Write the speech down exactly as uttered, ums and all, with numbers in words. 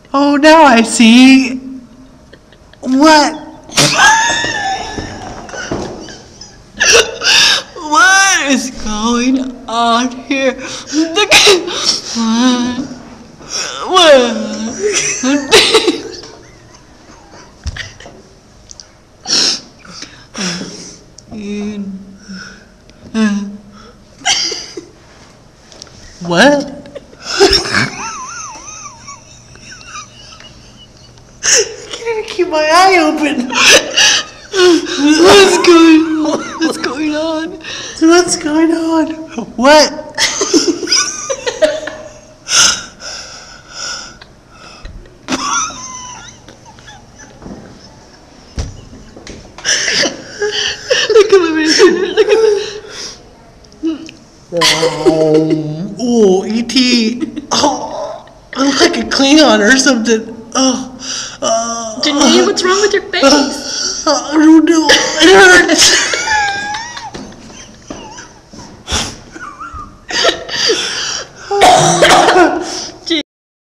Oh, now I see. What? What is going on here? What? What? I can't even keep my eye open. What's going on? What's going on? What's going on? What? Look at me. Look at me. Oh, E T Oh, I look like a Klingon or something. Oh, uh, Janae, what's wrong with your face? Uh, I don't know. It hurts.